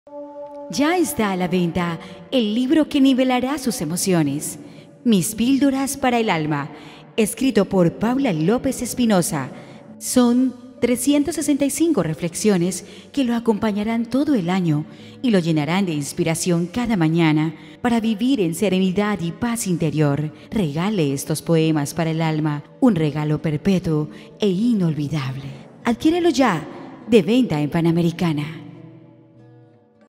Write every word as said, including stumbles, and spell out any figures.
Ya está a la venta el libro que nivelará sus emociones, Mis píldoras para el alma, escrito por Paula López Espinosa. Son trescientas sesenta y cinco reflexiones que lo acompañarán todo el año y lo llenarán de inspiración cada mañana para vivir en serenidad y paz interior. Regale estos poemas para el alma, un regalo perpetuo e inolvidable. Adquiérelo ya, de venta en Panamericana.